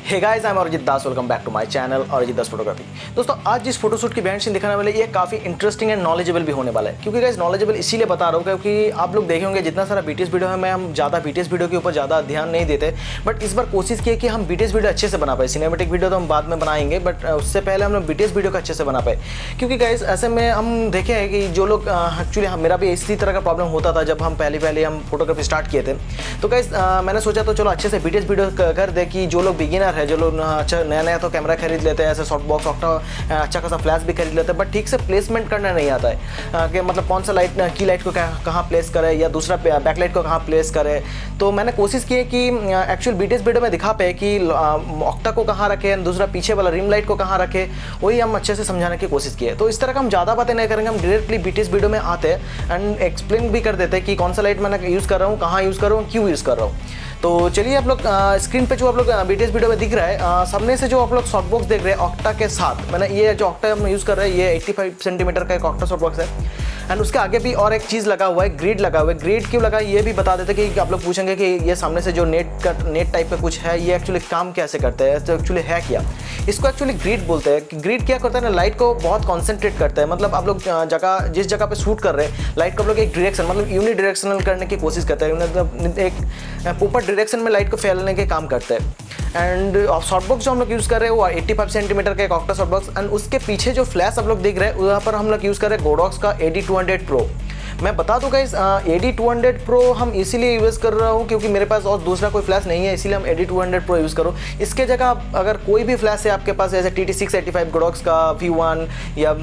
Hey guys, I am Arijit Das, welcome back to my channel Arijit Das photography. दोस्तों, आज जिस photoshoot की बिहाइंड सीन दिखाने वाले ये काफ़ी इंटरेस्टिंग एंड नॉलेजेबल भी होने वाला है। क्योंकि गाइस नॉलेजेबल इसीलिए बता रहा हूँ क्योंकि आप लोग देखे होंगे जितना सारा बीटीएस वीडियो है, मैं हम ज़्यादा बीटीएस वीडियो के ऊपर ज़्यादा ध्यान नहीं देते, बट इस बार कोशिश की कि हम बीटीएस वीडियो अच्छे से बना पाए। सिनेमेटिक वीडियो तो हम बाद में बनाएंगे, बट उससे पहले हम लोग बीटीएस वीडियो को अच्छे से बना पाए। क्योंकि गाइस ऐसे में हम देखे हैं कि जो लोग एक्चुअली मेरा भी इसी तरह का प्रॉब्लम होता था जब हम पहले हम फोटोग्राफी स्टार्ट किए थे। तो गाइस मैंने सोचा तो चलो अच्छे से बीटीएस वीडियो कर दे कि जो लोग बिगिनर है, जो लोग नया तो कैमरा खरीद लेते हैं, ऐसे सॉफ्ट बॉक्स ऑक्टा अच्छा खासा फ्लैश भी खरीद लेते हैं, बट ठीक से प्लेसमेंट करना नहीं आता है कि मतलब कौन सा लाइट की लाइट को कहाँ प्लेस करे या दूसरा बैकलाइट को कहाँ प्लेस करे। तो मैंने कोशिश की है कि एक्चुअल बीटीएस वीडियो में दिखा पे कि ऑक्टा को कहाँ रखे, दूसरा पीछे वाला रिम लाइट को कहाँ रखे, वही हम अच्छे से समझाने की कोशिश की है। तो इस तरह का हम ज़्यादा बातें नहीं करेंगे, हम डायरेक्टली बीटीएस वीडियो में आते हैं एंड एक्सप्लेन भी कर देते हैं कि कौन सा लाइट मैंने यूज़ कर रहा हूँ, कहाँ यूज़ कर रहा हूँ, क्यों यूज़ कर रहा हूँ। तो चलिए आप लोग स्क्रीन पे जो आप लोग बीटीएस वीडियो में दिख रहा है, सामने से जो आप लोग सॉफ्ट बॉक्स देख रहे हैं ऑक्टा के साथ, मैंने ये जो ऑक्टा हम यूज़ कर रहे हैं ये 85 सेंटीमीटर का एक ऑक्टा सॉफ्ट बॉक्स है एंड उसके आगे भी और एक चीज़ लगा हुआ है, ग्रिड लगा हुआ है। ग्रिड क्यों लगा ये भी बता देते कि आप लोग पूछेंगे कि ये सामने से जो नेट टाइप का कुछ है, ये एक्चुअली काम कैसे करता है, तो एक्चुअली है क्या, इसको एक्चुअली ग्रिड बोलते हैं। ग्रिड क्या करता है ना, लाइट को बहुत कॉन्सेंट्रेट करता है। मतलब आप लोग जिस जगह पे शूट कर रहे हैं लाइट को आप लोग एक डायरेक्शन मतलब यूनिडायरेक्शनल करने की कोशिश करते हैं, मतलब एक प्रॉपर डायरेक्शन में लाइट को फैलने के काम करते हैं। एंड सॉफ्ट बॉक्स जो हम लोग यूज़ कर रहे हैं वो 85 सेंटीमीटर का एक ऑक्टा सॉफ्ट बॉक्स एंड उसके पीछे जो फ्लैश आप लोग देख रहे हैं वहाँ पर हम लोग यूज़ कर रहे हैं गोडॉक्स का AD200 Pro। मैं बता दूं गाइस, AD200 Pro हम इसीलिए यूज़ कर रहा हूँ क्योंकि मेरे पास और दूसरा कोई फ्लैश नहीं है, इसीलिए हम AD200 Pro यूज़ करो। इसके जगह अगर कोई भी फ्लैश है आपके पास, जैसे TT685 गोडॉक्स का V1 या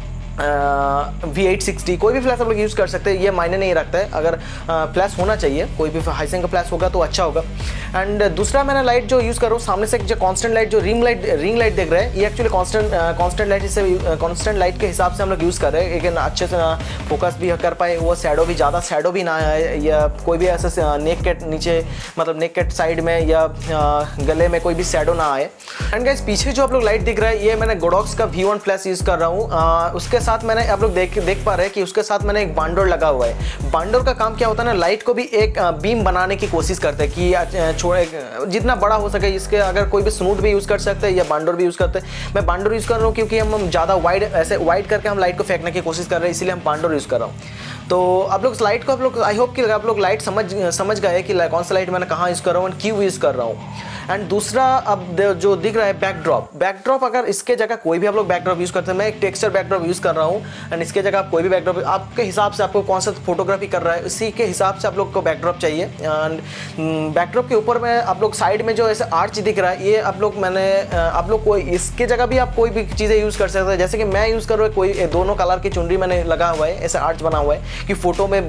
V860 कोई भी फ्लैश आप लोग यूज़ कर सकते हैं, ये मायने नहीं रखता है। अगर फ्लैश होना चाहिए, कोई भी हाईसेंस का फ्लैश होगा तो अच्छा होगा। एंड दूसरा मैंने लाइट जो यूज़ कर रहा हूँ सामने से जो कांस्टेंट लाइट जो रिंग लाइट देख रहे हैं, ये एक्चुअली कांस्टेंट लाइट, इससे कांस्टेंट लाइट के हिसाब से हम लोग यूज़ कर रहे हैं, लेकिन अच्छे से फोकस भी कर पाए, वो शैडो भी ज़्यादा शैडो भी ना आए या कोई भी ऐसे नेक के नीचे मतलब नेक के साइड में या गले में कोई भी शैडो ना आए। एंड गाइस पीछे जो आप लोग लाइट दिख रहा है ये मैंने गोडॉक्स का V1 फ्लैश यूज़ कर रहा हूँ। उसके साथ मैंने आप लोग देख पा रहे हैं कि उसके साथ मैंने एक बांडोर लगा हुआ है। बांडोर का काम क्या होता है ना, लाइट को भी एक बीम बनाने की कोशिश करते हैं कि छोड़े जितना बड़ा हो सके। इसके अगर कोई भी स्नूट भी यूज़ कर सकते हैं या बांडोर भी यूज़ करते हैं। मैं बांडोर यूज़ कर रहा हूँ क्योंकि हम ज़्यादा वाइड करके हम लाइट को फेंकने की कोशिश कर रहे हैं, इसीलिए हम बांडोर यूज़ कर रहा हूँ। तो आप लोग लाइट को आप लोग आई होप कि आप लोग लाइट समझ गए कि कौन सा लाइट मैंने कहाँ यूज़ कर रहा हूँ, क्यों यूज़ कर रहा हूँ। एंड दूसरा अब जो दिख रहा है बैकड्रॉप, अगर इसके जगह कोई भी आप लोग बैकड्रॉप यूज़ करते हैं, मैं एक टेक्सचर बैकड्रॉप यूज़ कर रहा हूँ एंड इसके जगह आप कोई भी बैकड्रॉप आपके हिसाब से, आपको कौन सा फोटोग्राफी कर रहा है इसी के हिसाब से आप लोग को बैकड्रॉप चाहिए। एंड बैकड्रॉप के ऊपर में आप लोग साइड में जो ऐसे आर्च दिख रहा है, ये आप लोग कोई इसके जगह भी आप कोई भी चीज़ें यूज़ कर सकते हैं। जैसे कि मैं यूज़ कर रहा हूँ, कोई दोनों कलर की चुनरी मैंने लगा हुआ है, ऐसे आर्च बना हुआ है कि फोटो में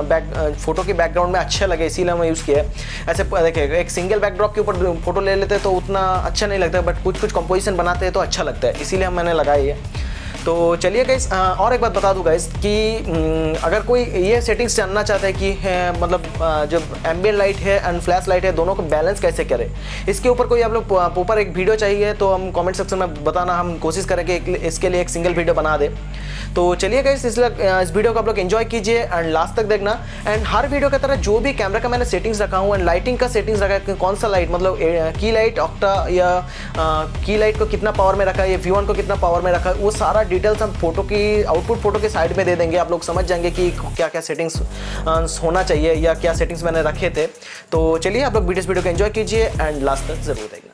फोटो के बैकग्राउंड में अच्छा लगे, इसीलिए मैं यूज़ किया है। ऐसे देखिए एक सिंगल बैकड्रॉप के ऊपर फोटो ले लेते हैं तो उतना अच्छा नहीं लगता, बट कुछ कंपोजिशन बनाते हैं तो अच्छा लगता है, इसीलिए मैंने लगाई है। तो चलिए गाइस, और एक बात बता दूं गाइस कि अगर कोई ये सेटिंग्स जानना चाहता है कि मतलब जब एम्बिएंट लाइट है एंड फ्लैश लाइट है, दोनों को बैलेंस कैसे करें, इसके ऊपर कोई आप लोग ऊपर एक वीडियो चाहिए तो हम कमेंट सेक्शन में बताना, हम कोशिश करेंगे इसके लिए एक सिंगल वीडियो बना दे। तो चलिए गाइस, इस वीडियो को आप लोग एंजॉय कीजिए एंड लास्ट तक देखना। एंड हर वीडियो की तरह जो भी कैमरा का मैंने सेटिंग्स रखा हूँ एंड लाइटिंग का सेटिंग्स रखा है, कौन सा लाइट मतलब की लाइट ऑक्टा या की लाइट को कितना पावर में रखा है, या V1 को कितना पावर में रखा है, वो सारा डिटेल्स हम फोटो की आउटपुट फोटो के साइड में दे देंगे। आप लोग समझ जाएंगे कि क्या क्या सेटिंग्स होना चाहिए या क्या सेटिंग्स मैंने रखे थे। तो चलिए आप लोग वीडियो को एंजॉय कीजिए एंड लास्ट तक जरूर देखिए।